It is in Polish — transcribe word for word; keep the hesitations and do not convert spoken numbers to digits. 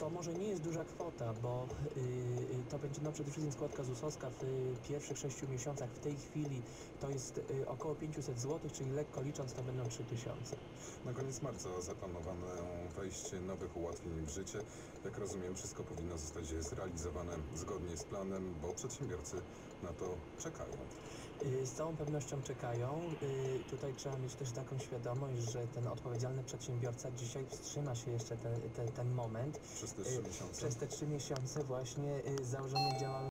to może nie jest duża kwota, bo yy, to będzie no, przede wszystkim składka zusowska w y, pierwszych sześciu miesiącach. W tej chwili to jest y, około pięćset złotych, czyli lekko licząc to będą trzy tysiące. Na koniec marca zaplanowano wejście nowych ułatwień w życie. Jak rozumiem, wszystko powinno zostać zrealizowane zgodnie z planem, bo przedsiębiorcy na to czekają. Y, Z całą pewnością czekają. Y, Tutaj trzeba mieć też taką świadomość, że ten odpowiedzialny przedsiębiorca dzisiaj wstrzyma się jeszcze te, te, ten moment. Przez te trzy Y, miesiące. Przez te trzy miesiące właśnie y, założenie działalności